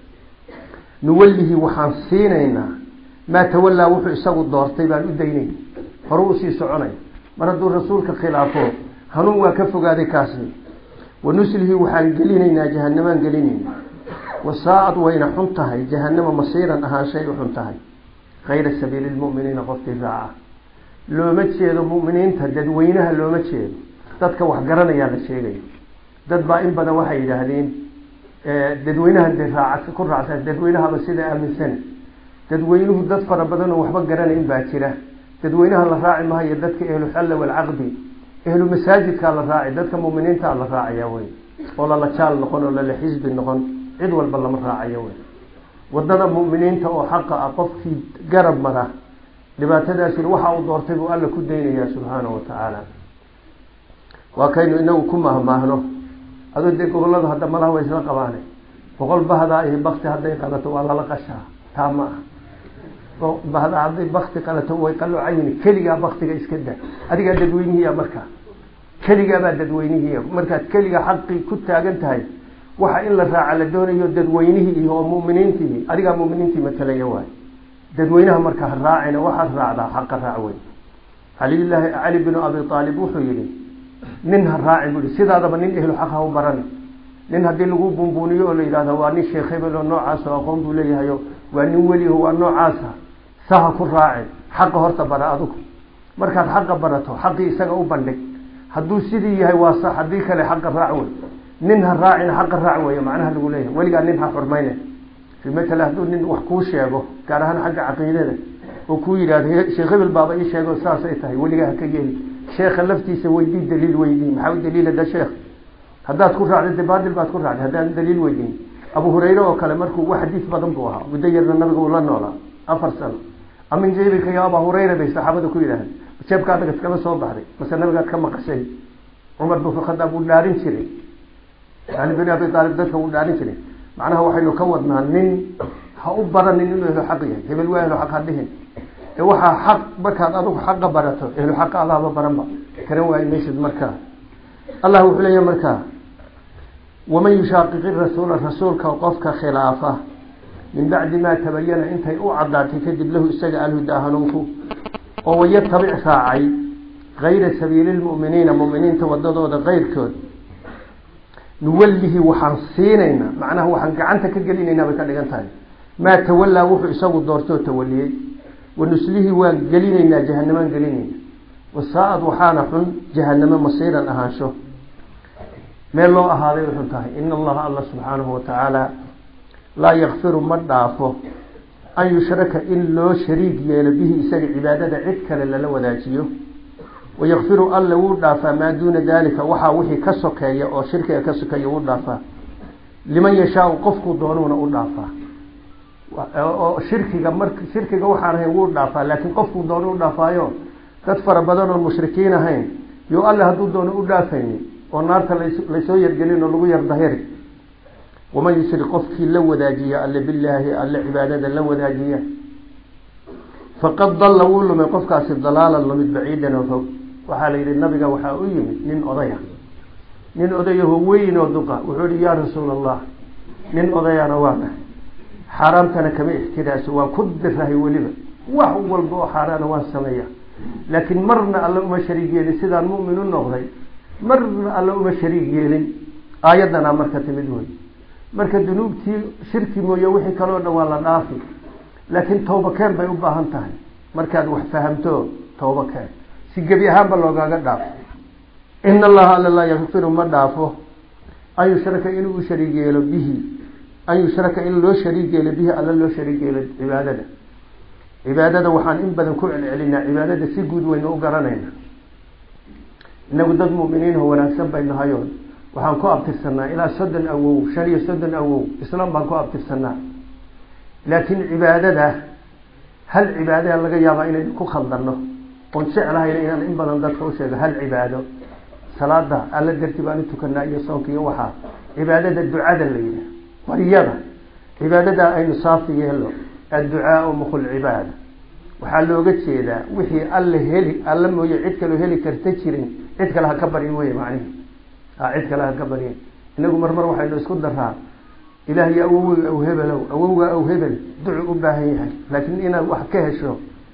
نوله وحنسينينا ما تولى وحو اسغ دورتي بان وديني فروسي سعني مرضو رسولك خلافه هنو وكفغادي كاسي ونسله وحان قلينينا جهنم قلينينا وساعد وين حنتهي جهنم مصيرا اها شيء حنتهي غير سبيل المؤمنين قفت الراعة لو ما تشيدوا مؤمنين تدوينها لو ما تشيد dadka wax garanaya la sheegay dad baa in badan waxay yiraahdeen dadweynaha raaca ku raacsan dadweynaha sida aaminsan dadweynuhu dad fara badan oo waxba garanay baa jira dadweynaha la raaci maayo dadka ehlu xal wal aqdi ehlu masaajidka la raaci dadka muuminiinta la raacaya way oo la jaal noqon oo la xisbi noqon cid walba lama raacayo way wadada muuminiinta oo xaqa qofkii garab mara dhibaatadaas waxa uu doortay oo alla ku deynaya subhanahu wa ta'ala wa kaynu inuu kuma maahno adoo gobolada hadda malaha way isla qabaanay boqol bahada ay baqti haday qalato waa la qashaa taama oo bahada haday baqti qalato way qallo ayni kaliya baqtiga iska daa adiga dadweynihiya marka kaliya xaqi ku taagan tahay waxa in la raaca la doonayo dadweynihi iyo muuminiintii adiga muuminiintii matalaya waay dadweynaha marka raacina waxa raacda xaq raacway Ali ibn Abi Talib wuxuu yiri nin raaci buu sidaadaba nin ehlu xaq u baran nin hadii lagu buunbuuniyo oo la yiraahdo waa nin sheekh hebel oo noocaas oo aqoon buu leeyahay waa nin wali oo noocaas saha ku raaci xaq horta bara adugu markaad xaq barato xaqi isaga u bandhig haduu sidii yahay waa sax hadii kale xaq raacway ninha raacina xaq raacway macnaha lagu leeyahay waliga ninha xurmayna fi mesela haduu nin wax ku sheego gaar ahaan xagga aqeedada oo ku yiraahdo sheekh hebel baaba ii sheego saas ay tahay waliga ka yeeli sheekh laftiisa weydii daliil weydii maxaa daliil da sheekh hadaad ku raacdo baadil baad ku raacdo hadaan daliil weydii Abu Hurayra oo kale markuu wax xadiis badan buu ahaa mudayirna nabiga uu la noolaa 4 sano amin jeebika ya Abu Hurayra bay saxaabada ku yiraahdeen jeebkaada kala soo baxday mas'ala nabiga ka maqashay Umar bin Khattab uu dhaarin jiray Ali ibn Abi Talib dadka uu dhaarin jiray macnaha waxaynu ka wadnaa nin ha u baranin inuu xaq yahay hebel waa inuu xaq hadhihin waxa xaq markaad adigu xaq barato ehlu xaq Allah baranba karan waa meeshid marka Allah wuxuu leeyahay marka ومن يشاقق الرسول كوقفك خلافه من بعد ما تبين انت اعداتي كذب له استجاء الهدى هنوكو ويتبع ساعي غير سبيل المؤمنين توددوا غير كود نوله وحنسينينا معناه وحنقعنتك قلينينا بكاليغانتاي ما تولى وحو اساو دورتو توليي ونسله وقلينينا جهنمان قلينينا wasaa'ad waxaana xun jahannamo masiiran ahaansho meel loo ahaaday u xun tahay. ina allaha alla subxaanahu watacaala laa yakfiru ma dhaafo an yushraka in loo shariig yeelo bihi isaga cibaadada cid kale lala wadaajiyo, wayakfiru alla wuu dhaafaa maa duuna daalika waxaa wixii ka sokeeya oo shirkiga ka sokeeya wuu dhaafaa liman yashaau qofkuu doonuuna u dhaafaa. oo shirkiga waxaan ahayn wuu dhaafaa, laakiin qofkuu doono u dhaafaayo dad fara badan oon mushrikiin ahayn yo alle hadduu doono u dhaafayni oo naarta laysoo yargelin oo lagu yardahiri. waman yushrik qofkii la wadaajiya alle bilaahi alle cibaadada la wadaajiya faqad dalla wuu lumay qofkaasi dalaalan lumid baciidan oo fog. waxaa la yidhi nabiga waxaa u yimid nin odayaho weyn oo duqa. wuxuu yihi yaa rasuul allah, nin odayana waa nahay, xaaraamtana kama ixtiraaso, waan ku dirahay weliba wax walba oo xaaraana waan sameeya, laakiin marna alla uma shariig yeelin sidaan mu'min u noqday, marna alla uma shariig yeelin. aayaddanaa marka timid wey. marka dunuubtii shirki mooye wixii kaloo dhan waa la dhaafi, laakiin tooba keen bay u baahan tahay. markaad wax fahamto tooba keen si gebi ahaanba loogaaga dhaafo. ina allaha alla laa yakfiru ma dhaafo an yushraka inuu u shariig yeelo bihi, an yushraka in loo shariig yeelo bihi alla loo shariig yeelo cibaadada waxaan in badan ku celcelinaa. cibaadada si guud waynu u garanayna. inagu dad mu'miniin oo wanaagsan bay nahayo waxaan ku abtirsanaa ilaa 30 awow 35 awow islaam baan ku abtirsanaa. laakiin cibaadada hal cibaadada laga yaabaa inaynu ku khaldano oon jeclahay inaan in badan dadka u sheego hal cibaado. salaada alla darti baan u tukanaa iyo soonka iyo waxaa cibaadada ducada la yidhaah bariyada. cibaadada aynu saafi yeelo adducaa mukhul cibaada. waxaa looga jeedaa wixii alla mooye cid kaloo heli karta jirin cid kale ha ka baryin wey macnihi. cid kale ha ka baryin. inagu marmar waxaynu isku daraa ilaahay awowga aw hebelow, awowga aw hebel ducu u baahan yahay, laakiin inaad wax ka hesho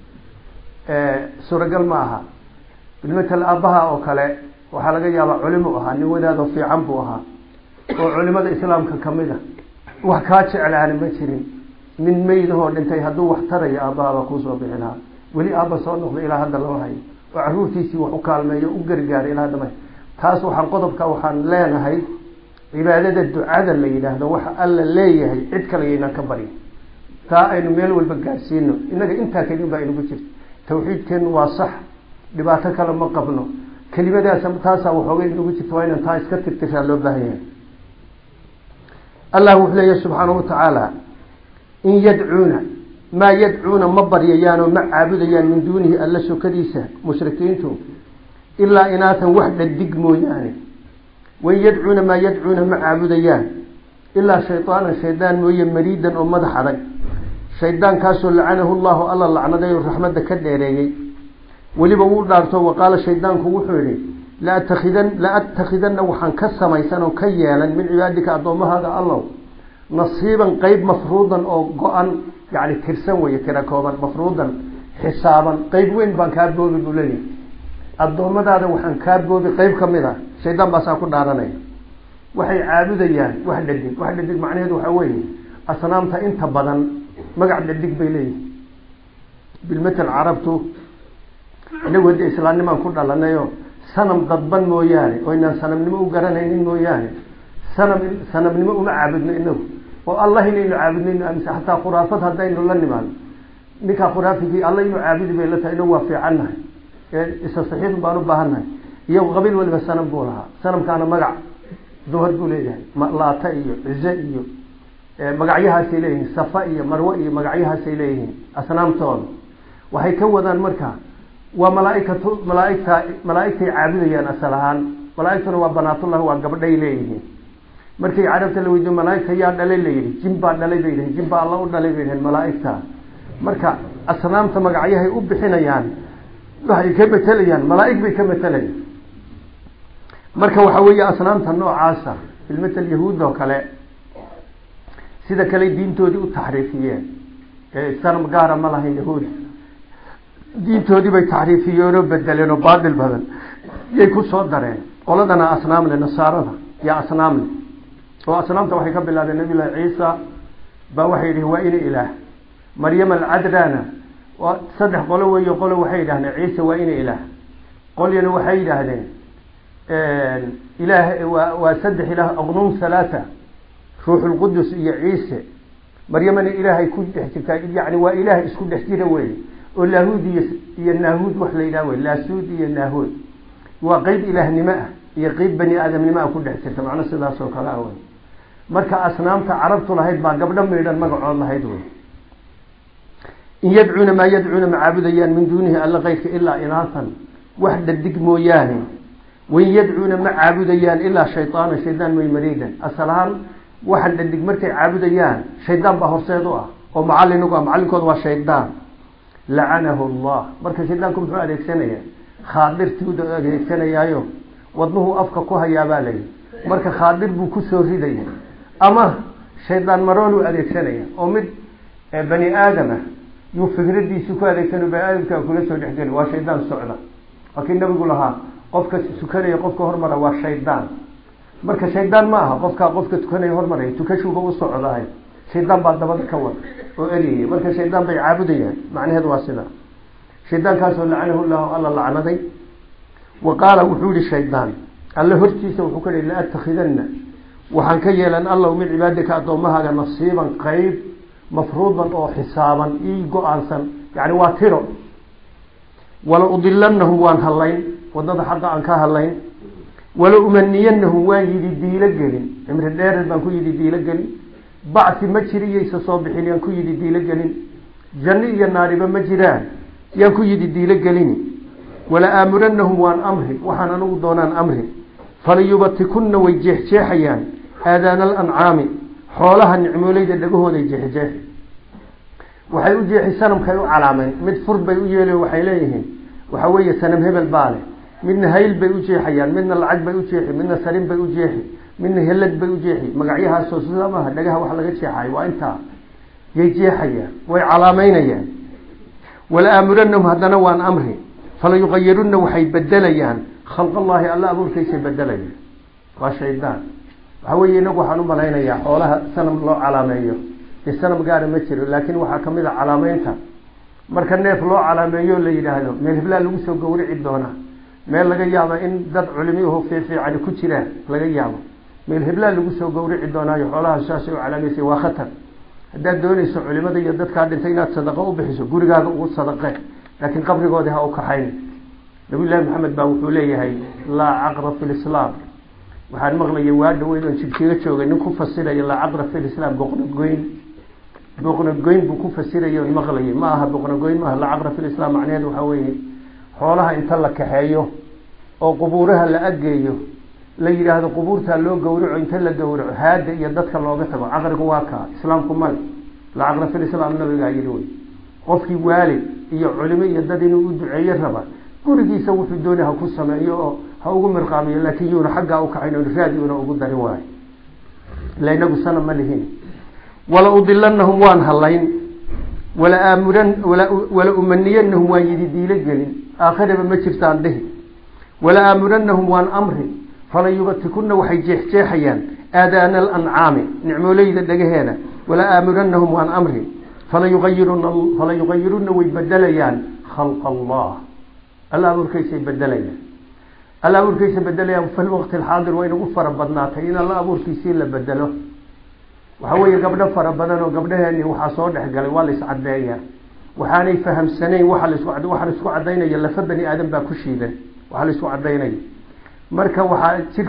suuragal ma aha. bilmatal aabbaha oo kale waxaa laga yaabaa culimo ahaa, nin wadaadoo fiican buu ahaa oo culimada islaamka kamid a, wax kaa jeclaana ma jirin. nin meydahoo dhintay hadduu wax tarayo aabbahabaa kuusoo bixi lahaa. weli aabba soo noqday ilaa hadda lama hayo oo caruurtiisii wax u kaalmeeyo u gargaaray ilaa hadda ma hayo. taas waxaan leenahay cibaadada ducada la yidhaahdo waxa alla leeyahay cid kale yaynaan ka baryin. taa aynu meel walba gaarsiino. inaga intaa kelin baa inagu jirta. tawxiidkeenu waa sax, dhibaato kale ma qabno. kelimadaas taasaa waxooga inagu jirta, waa inaan taa iska tirtiraa loo baahan yahay. allah wuxuu leeyahay subxaanahu watacaala in yadcuuna maa yadcuuna ma baryayaan oo ma caabudayaan min duunihi alla sokadiisa mushrikiintu ilaa inaatan wax dhadig mooyaane. wain yadcuuna maa yadcuuna ma caabudayaan ilaa shaydaanan shaydaan mooye mariidan oo madax adag. shaydaankaasoo lacanahu llahu alla lacnaday oo raxmadda ka dheereeyey. weliba wuu dhaarto waqaala shaydaanku wuxuu yihi la atakhidanna waxaan ka samaysan oo ka yeelan min cibaadika addoomahaada allow nasiiban qeyb mafruudan oo go-an, yani tirsan weye, tira kooban, mafruudan xisaaban, qeyb weyn baan kaa boobi buu leeyahay. addoommadaada waxaan kaa boobi qeyb ka mid a. shaydaan baasaa ku dhaaranaya. waxay caabudayaan wax dhadig macnaheedu waxaa weeye asnaamta inta badan magac dhadig bay leeyihin. bilmatal carabtu inagu hadda islaamnimaan ku dhalanayo sanam dadban mooyaane oo inaan sanamnimo u garanaynin mooyaane sanamnimo uma caabudno inagu, oo allah inaynu caabudnayno aaminsa. xataa khuraafad haddaynu la nimaano ninkaa khuraafigii alla inuu caabudi bay la tahay. inagu waa fiicannahay, isa saxiix baan u baahannahay. iyagu qabiil waliba sanam buu lahaa. sanamkaana magac dumar buu leeyahay, laata iyo cize iyo magacyahaasay leeyihiin, safa iyo marwe iyo magacyahaasay leeyihiin. asnaamtooda waxay ka wadaan marka waa malaaigtay caabudayaan asal ahaan. malaaigtuna waa banaatullah, waa gabdhay leeyihiin. markii carabta la weydiyo malaaigta yaa dhalay layidhi jin baa dhalay bay yihiin, jin baa alla u dhalay bay yihiin malaaigta. marka asnaamta magacyahay u bixinayaan waxay ka matelayaan malaaig bay ka matelayaan. marka waxa weeye asnaamta noocaasa bilmatal yahuud oo kale sida kale diintoodii u taxriifiyeen. sanam gaara ma lahayn yahuud, diintoodii bay taxriifiyeen oo bedeleen oo baadil badan yay ku soo dareen. qoladana asnaamle, nasaarada yaa asnaamle, oo asnaamta waxay ka bilaabeen nabi llahi ciisa baa waxay yidhi waa ina ilaah. maryam alcadrana waa 3 qolo weeyo. qolo waxay yidhahdeen ciise waa ina ilaah, قل ينو حيد هذين إله وسدح إله أغنون ثلاثة روح القدس يا عيسى مريم إله يكون يعني وإله يسكن حكي وين واللاهود يناهود وحلا إله لا سود يناهود وقيد إله نماء يقيد بني آدم نماء كل حكي معنا سيدا سوق الأول مركا أصنامك عربت لهيد ما قبل ما يدان مقعون لهيد إن يدعون ما يدعون معابديان من دونه ألا غيرك إلا إناثا وحدة دقموياني وإن يدعون معابديان إلا شيطان ويمريدا السلام وحدة دقمرك عابديان شيطان بهرسيدوه ومعلنكم وشيطان لعنه الله مركا شيطانكم فعل يكسنيا خاطر تودو يكسنيا يوم وضنه أفككوها يا بالي مركا خاطر بكسور رديا أما شيطان مرون أديكسنيا ومد بني آدم يفكردي سكوا أديكسنوا بني آدم كأكل سود حجين وشيطان سعدا لكن النبي يقول لها قفك سكري قفك هرمرة وشيطان مركا شيطان معها قفك سكري هرمرة تكشوا بو السعدا هاي شيطان بعد دبل كون وإليه مركا شيطان بيعابديا معنى هذا واسنا شيطان كاسو لعنه الله لعنتي وقال وحول الشيطان الله هرتيس وحكر إلا أتخذن وحنكي لأن الله من عبادك أدومها نصيبا قريب مفروضا أو حسابا إيقو أنسا يعني واتروا ولا أضلنهم وان هاللين وضد حقا عنكا هاللين ولا أمنينهم وان يدي لقلين امر الدارد بانكو يدي لقلين بعث مجري يسصوبحين ينكو يدي لقلين جنية النار بمجران ينكو يدي لقلين ولا آمرنهم وان أمري وحنانو دونان أمري فليبتكن ويجيحيان آذان الأنعام حولها النعموليد اللقوه دي جيح وحي ujeexi sanamkay u calaameen mid fur bay u yeelay waxay leeyihiin waxa weeye sanam hebel baale midna hayl bay u jeexayaan midna lacag bay u jeexi midna sarin bay u jeexi midna helad bay u jeexi magacyaha soo sidamaha dhagaha wax laga jeexay waa inta yay jeexayaan way calaameynayaan wala amrunhum hadana waan amri fala yughayiruna waxay bedelayaan khalq allah alla abuurkiisa bedelayaan waa shaydaan waxa weeye inagu waxaan u malaynayaa xoolaha sanam loo calaameeyo السنة مقارنة ما تشير لكن وحكمل علامينها مركز نيف لو علاميو اللي يدهنو من الهبلا لوسو قوري عدونا ما لقى يابا إن دد علميه في عن كتيرة لقى يابا من الهبلا لوسو قوري عدونا يحولها الشاشة وعلاميسي وخطر دد دوني سو علماء يدد كاد انتينات صدقه وبحسو قوري قاقه وصدقه لكن قبل قودها أو كحين نبي الله محمد باوحوليه هاي لا عقرب في الإسلام وحان مغلي يواد ويدون شبكيه شوغي نكو فصيلة لا عقرب في الإسلام بقنا قوين بكون فسيرة المغلية معها بقنا قوين معها العقرة في الإسلام معناه وحويه حولها إن تلك حيو أو قبورها لأجيه ليجي هذا قبورها لو جورع إن تلا جورع هذا يدتك الله بحبه عقرة قواكا إسلامكم مال العقرة في الإسلام النبي قايلون وفي والد علماء يددين ودعي الربا كل شيء يسوي في الدنيا هكوسا ما هو مرقامي لكن يون حقه أو كعين ونفادي ونقول رواي لا ينقص سنة ملهين ولا أضلنهم وان هاللين ولا آمرن ولا أمنينهم وان يدي لجلين آخر ما شفتان به ولا آمرنهم وان أمري فلا يبتكن وحيجيحيان آذان الأنعام نعمولي لدقهنا ولا آمرنهم وان أمري فلا يغيرن ويبدليان خلق الله الأمر كيس يبدليان الأمر كيس يبدليان في الوقت الحاضر وين أفر بدناته إن الأمر كيس لبدله وحوي قبل فربنا وقبلها إني وحصاد حقل والله سعدايا وحاني فهم سنين وحل سوعد دينا يلا فبني آدم باكوشيدا وحل سوعد دينا مركا وح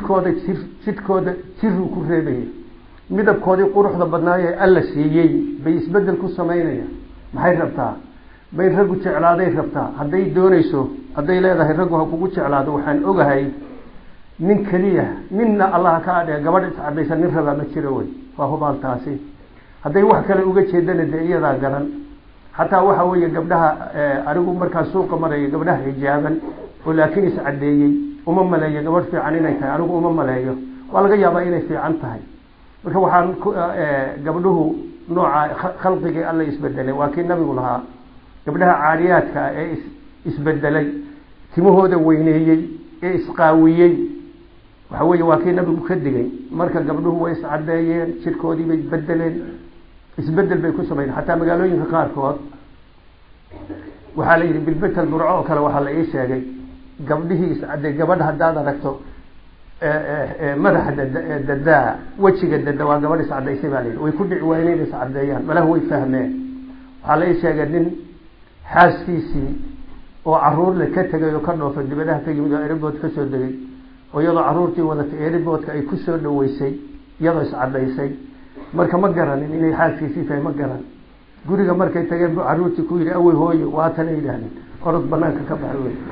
شركودة شرو كريبه مدب كودي قروح ضبطنايا ألا سيجي بيسبدل كل سمينيا ما هي ربطها بين رجو تعلاده ربطها هدي دونيسو هدي لا ده رجو هكوكو تعلاده وحن أجهاي من كليه منا الله كاده قبل تعبيس النفرة ما تشروي فهو بالتاسي هذا واحد كله يوجد شيء ده ندعيه ذا قرن حتى واحد هو يقبلها أرجو مركز سوق مرة يقبلها حجابا ولكن يسعديه ملايا قبل في عنينا كي أرجو ملايا والله جاب إلى في عنتها وهو حن قبله نوع خلقه الله يسبدله ولكن نبي يقولها قبلها عاريات يسبدله تمه هذا وينيه إسقاويه وحوي واكين نبي مكدقين مركز قبله هو يسعدين شركودي بيتبدلين يسبدل بيكون سبعين حتى مقالوين في قاركود وحالي بالبيت البرعو كلا وحال إيش يعني gabdhihii iscaday gabadha haddaad aragto madaxa dadaa wejiga dada waa gabadh iscadaysay baa layidhi way ku dhici waa inay iscadeeyaan malaha way fahmeen waxaa la ii sheegay nin xaaskiisii oo caruurle ka tegay oo ka dhoofay dibadaha ka yimid oo airbood ka soo degay oo iyadoo caruurtii wadatay airboodka ay ku soo dhaweysay iyadoo iscadaysay marka ma garanin inay xaaskiisii tahay ma garan guriga markay tageen buu caruurtii ku yidhi awey hooyo waatan ay yidhaahdeen orod banaanka ka bax wey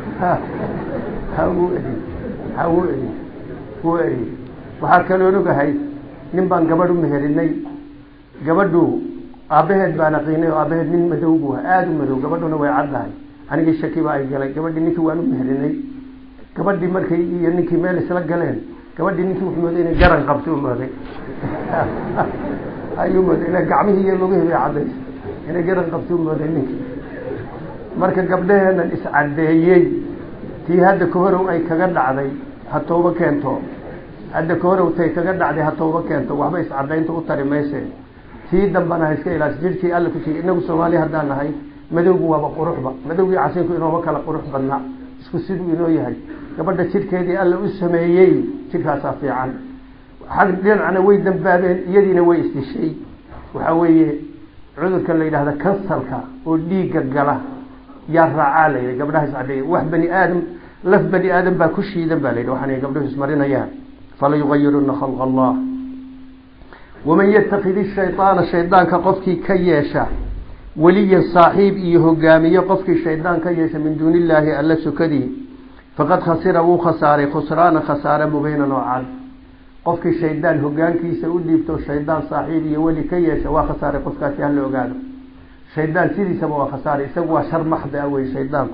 ha uu eri waxaa kaloo ogahay nin baan gabadh u meherinay gabadhu aabaheed baan aqiinay oo aabaheed nin madow buu aada u madow gabadhuna way caddahay anigii shaki baa ay galay gabadhii ninkii waan u meherinay gabadhii markay iyo ninkii meel isla galeen gabadhii ninkii wuxuu mooday inay garan qabto u mooday ayuu mooday inay gacmihii iyo lugihii bay caddaysay inay garan qabto u mooday ninkii marka gabdhaheenan iscadeeyey tii hadda ka horow ay kaga dhacday ha tooba keento hadda ka horow tay kaga dhacday ha tooba keento waxba iscadaynta u tari mayse tii dambana ha iska ilaas jirkii alla ku siiyey inagu soomaali haddaan nahay madowgu waaba quruxba madowgii casinku inooma kala qurux badnaa isku siduu inoo yahay gabadha jidhkeedii alla u sameeyey jidhkaasaa fiican xag dhinacna way dambaabeen iyadiina way isdishay waxaa weeye cudurkan la yidhahda kansalka oo dhiigga gala yaa raacaa la yidhi gabdhaha iscadeeya wax bani aadam laf bani aadam baa ku shiidan baa la yidhi waxaanay gabdhuhu ismarinayaan fala yugayiruna khalqa allah waman yatakidi shaydaana shaydaanka qofkii ka yeesha weliyan saaxiib iyo hogaamiye qofkii shaydaan ka yeesha min duuni illaahi alla sukadii faqad khasira wuu khasaaray khusraana khasaare mubiinan oo cad qofkii shaydaan hogaankiisa u dhiibto shaydaan saaxiib iyo weli ka yeesha waa khasaaray qofkaasi hala ogaado shaydaan sidiisaba waa khasaaray isagu waa shar maxda wey shaydaanku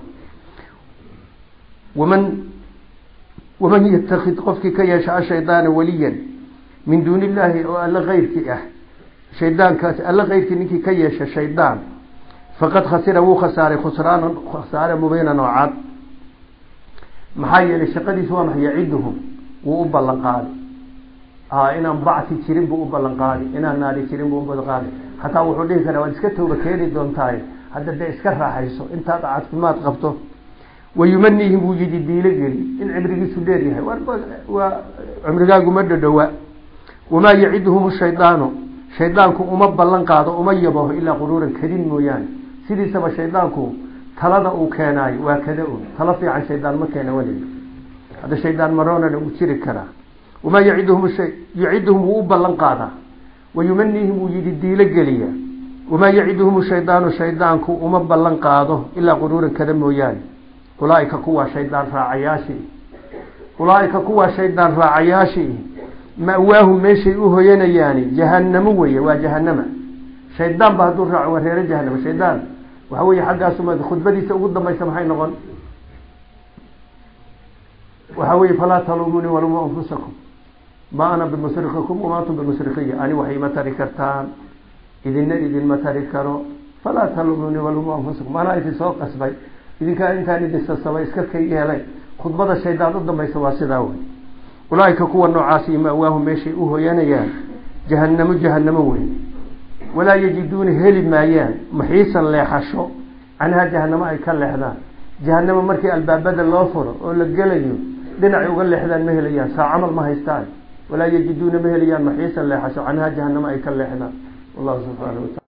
waman yatakid qofkii ka yeesha ashaydaana weliyan min duuni illaahi oo alla keyrkii ah shaydaankaasi alla keyrkii ninkii ka yeesha shaydaan faqad khasira wuu khasaaray khusraanan khasaare mubiinan oo cad maxaa yeelay shaqadiisu waa maxay yaciduhum wuu u ballan qaaday inaan bacsi jirin buu u ballan qaaday inaan naari jirin buu u ballan qaaday hataa wuxuu dhihi karaa waad iska tooba keeni doontaaye hadda dee iska raaxayso intaad caafimaad qabto wayumaniihim wuu yidi diilo geli in cimrigiisu dheer yahay waa cimrigaagu ma dhadhowa wamaa yaciduhum shaydaanu shaydaanku uma ballan qaado uma yabaho ilaa quruuran kadin mooyaane sidiisaba shaydaanku talada uu keenaayo waa kada un talo fiican shaydaan ma keena weliga hadda shaydaan maroonana uu jiri karaa wamaa yaciduhum wuu u ballan qaadaa wayumaniihim wuu yidi diilo geliya wamaa yaciduhum shaydaanu shaydaanku uma ballan qaado ilaa quruuran kada mooyaane ulaaika kuwaa shaydaan raacayaashii ma'waahum meeshay u hoyanayaani jahanamo weye waa jahanama shaydaan ba hadduu raaco waa reero jahanama shaydaan waxa weeye xaggaasuma khudbadiisa ugu dambaysa maxay noqon waxa weeye falaa taluumuni walumuu anfusakum ma ana bimusrikikum wama antum bimusrikiya ani wax ima tari kartaan idinma tari karo falaa taluumuni walumuu anfusakum maanaa idin soo qasbay idinkaa intaan idin sasabay iska ka yeelay khudbada shaydaan u dambaysa waa sidaa wey ulaaika kuwa noocaasi ma'waahum meeshay u hoyanayaan jahanamo wey walaa yajiduuna heli maayaan maxiisan leexasho canhaa jahanamo ay ka leexdaan jahanamo markii albaabada loo furo oo la gelayo dhinacay uga leexdaan ma helayaan saa camal ma haystaan walaa yajiduuna ma helayaan maxiisan leexasho canhaa jahanamo ay ka leexdaan wallahu subxaanahu wataala